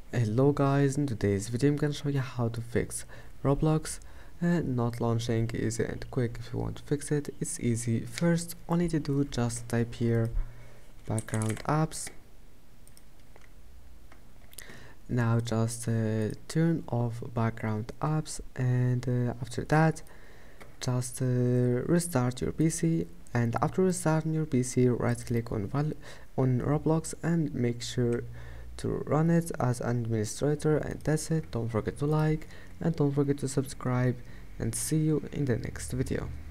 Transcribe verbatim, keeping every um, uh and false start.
Hello guys, in today's video I'm gonna show you how to fix Roblox uh, not launching. Easy and quick. If you want to fix it, it's easy. First, all you need to do, just type here background apps. Now just uh, turn off background apps, and uh, after that just uh, restart your P C, and after restarting your P C, right click on val on Roblox and make sure to run it as an administrator, and that's it. Don't forget to like and don't forget to subscribe, and see you in the next video.